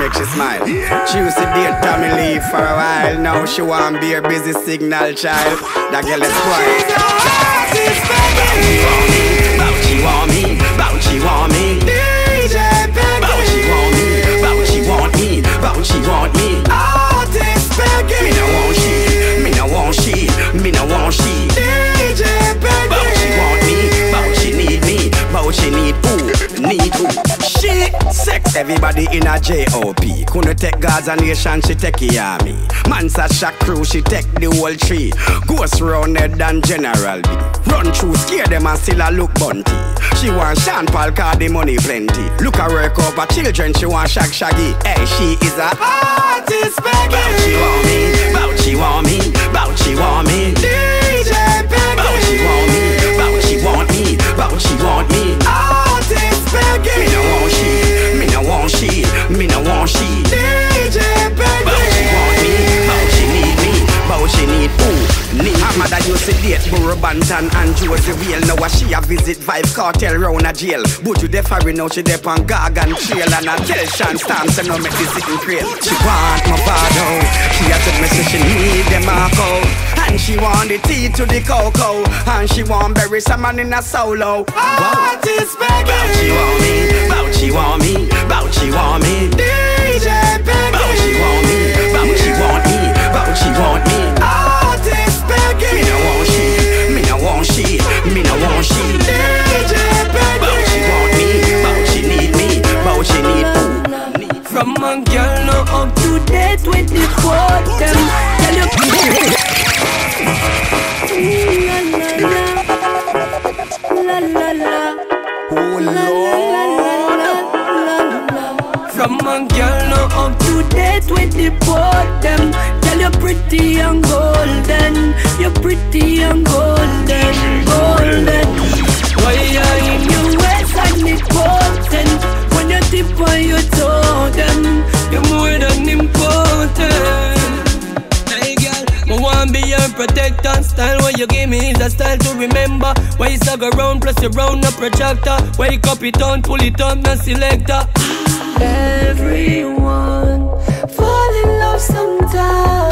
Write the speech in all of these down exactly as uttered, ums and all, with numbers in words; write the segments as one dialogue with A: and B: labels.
A: make she smile. She used to date Tommy Lee for a while. Now she want be a busy signal child. That girl is spoiled. Bout she want me, bout she want me, D J Peggy. Bout she want me, bout she want me, bout she want me. Artist Peggy. Me no want she, me no want she, me no want she. D J Peggy. Bout she want me, bout she need me, bout she need who, need who. She sex everybody in a J O P. Couldn't take Gaza Nation, she take the army. Mansa Shack crew, she take the whole tree. Ghost round head and General B. Run through, scare them and still a look bunty. She want Sean Paul cause the money plenty. Look her work up her children, she want shag shaggy. Hey, she is a artist Peggy. Bout she want me, bout she want me, bout she want me, D J Peggy. Bout she want me, bout she want me, bout she want me, artist Peggy. Me no want she, me no want she, me no want she, D J Peggy. Bout she want me, bout she need me, bout she need who, need. Her mother used to date Burro Banton and Josie Whale. Now she a visit Vibe Cartel round a jail. But you deferring now she dep on Gargan Trail. And I tell Sean Stamps and no make this sitting crail. She want my father, she a tell me say she need them Marco. And she want the tea to the cocoa. And she want bury some man in a solo. Artist Peggy. Bout she want me, bout she want me, bout she want me, D J Peggy. Bout she want me, bout she want me, bout she want me, artist Peggy. Me no want she, me no want she, me no want she, D J Peggy. Bout she want me, bout she need me, bout she need who.
B: From a girl now up to date with the quote them. Tell you la la la. Oh Lord. From a girl now up to date with the quote them. Tell you pretty and golden. You're pretty and golden, golden. Why are in your waist and it potent? When you tip on your toe them, you're more than important. Hey girl, I wanna be your protector. Style what you give me is a style to remember. Why you sag around plus you round a projector. Wake up it on, pull it up, no selector. Everyone fall in love sometime.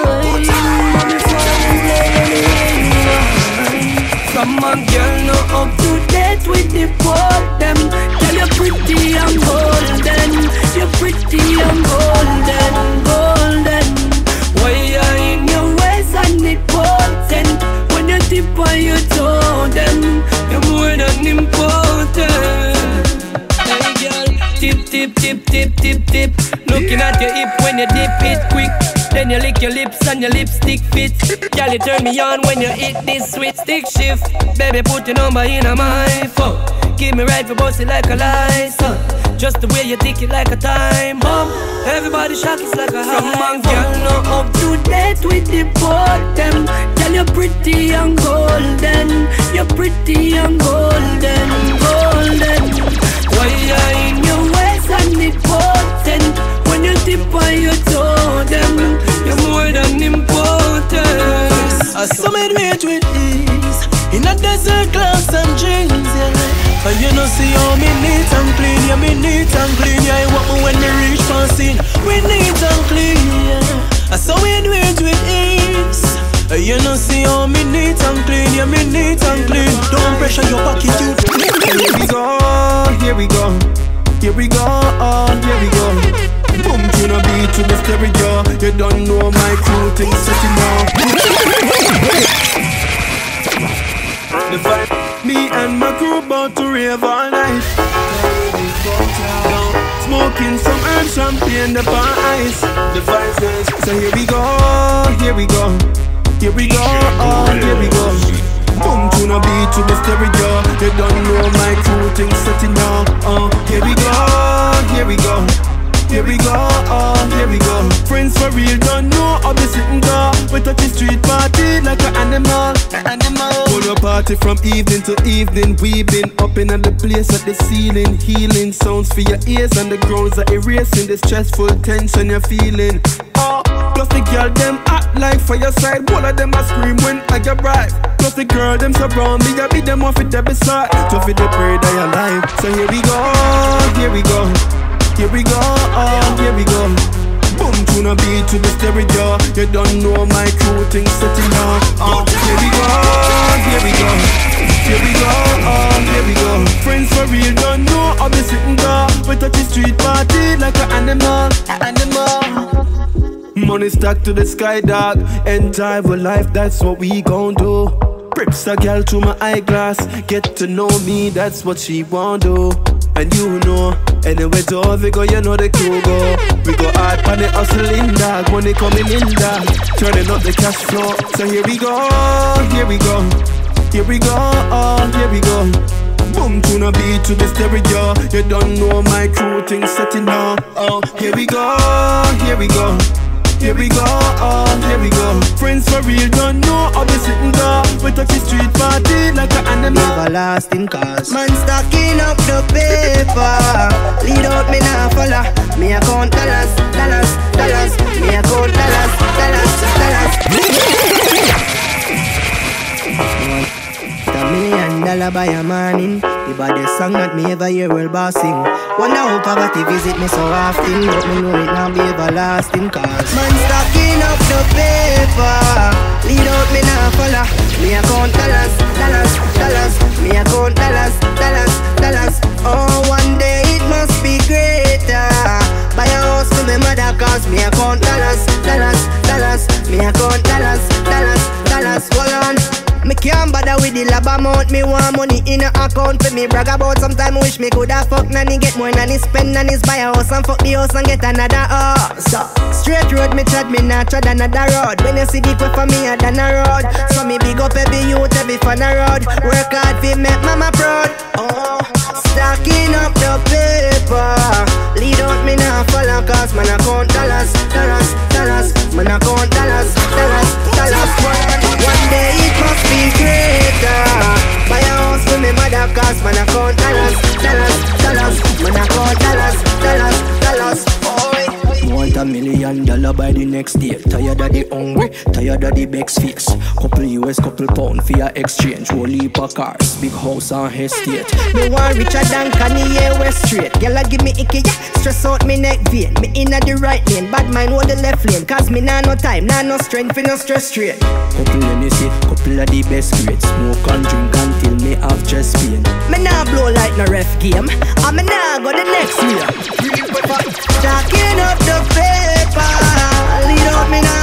B: From a girl now up to date with the both them. Tell you pretty and golden. You're pretty and golden, golden. Why you in your waist and it potent? When you tip on your toe them, you're more than important. Hey girl, tip, tip, tip, tip, tip, tip. Looking at your hip when you dip it quick. Then you lick your lips and your lipstick fit. Girl, you turn me on when you hit this sweet stick shift. Baby, put your number in my phone. Give me right for bossy like a license. Just the way you tick it like a time bomb. Everybody shock it's like a high. From a girl now up to date with the both them. Girl, you're pretty and golden. You're pretty and golden, golden. Why you in your waist and it potent? When you tip on your toe them, you're more than important.
C: I summit weight with ease in a desert clouds and jeans, yeah. And you know see how me neat and clean, yeah, me neat and clean, yeah. I want me when me reach for scene, we neat and clean, yeah. I summit weight with ease. And you know see how me neat and clean, yeah, me neat and clean. Don't pressure your pocket, you.
D: Here we go, here we go, here we go, oh, here we go. Boom to the beat to the stereo. You don't know my crew things setting now. The vibe, me and my crew about to rave all night. Smoking some herb champagne up on ice. The vibe is, so here we go, here we go, here we go, oh, here we go. Boom to the beat to the stereo. You don't know my crew things setting now. Oh, here we go, here we go. Here we go, oh, here we go. Friends for real don't know how they sitting go. We touch the street party like an animal, an animal. Go to party from evening to evening. We been up in the place at the ceiling. Healing sounds for your ears and the grounds are erasing the stressful tension you're feeling. Oh, plus the girl them act like for your side. All of them a scream when I get right. Plus the girl them surround me. I beat them off with their beside. To fit the prayer they alive. So here we go, here we go. here we go, oh, here we go. Boom tune a beat to the stereo. You don't know my crew things setting up. Oh, here we go, here we go. Here we go, oh, here we go. Friends for real don't know how we sitting there. We touch the street party like an animal, animal. Money stacked to the sky, dog. Enjoy our life, that's what we gon' do. Prips a girl to my eyeglass. Get to know me, that's what she want do. And you know, anyway to we go, you know the crew go. We go hard pan the hustling, dog. Money coming in, dog. Turning up the cash flow. So here we go, here we go. Here we go, oh, here we go. Boom tune a beat to the stereo. You don't know my crew things setting up. Oh, here we go, here we go. Here we go, oh, here we go. Friends for real don't know how we sitting there. We touch the street party like an animal.
E: Everlasting cause man stacking up the paper. Lead out me now follow. Me account dollars, dollars, dollars. Me account dollars, dollars, dollars. A million dollar by a morning. The baddest song that me ever hear will boss sing. Wonder how poverty visit me so often, but me know it now be everlasting cause man stacking up the paper. Lead out me now follow. Me account dollars, dollars, dollars. Me account dollars, dollars, dollars. Oh, one day it must be greater. Buy a house to me mother cause me account dollars, dollars, dollars. Me account dollars, dollars, dollars. Hold on. Me can't bother with the lab amount. Me want money in a account for me brag about. Sometime wish me coulda fuck nanny, get more nanny, spend nanny's buy a house and fuck the house and get another house. So straight road me tread, me not tread another road. When you see the quick for me I done a road. So me big up every youth, every fun a road. Work hard fi make mama proud. Oh, stacking up the paper. Lead out me now follow cause man account dollars, dollars, dollars. Man account dollars, dollars, dollars. One day it must be greater. Buy a house for me mother cause man account dollars, dollars, dollars. Man account dollars, dollars, dollars. Want a million dollar by the next day. Tired of the hungry, tired of the begs fix. Couple U S, couple pound for your exchange. Whole heap of cars, big house and estate. Me want richer than Kanye West straight. Girl a give me icky, yeah. Stress out me neck vein. Me inna the right lane, bad mind hold the left lane. Cause me nah no time, nah no strength for no stress straight. Couple in the city, couple of the best grades. Smoke and drink until me have chest pain. Me nah blow like no ref game, and me nah go the next year. Stacking up the paper, lead out me now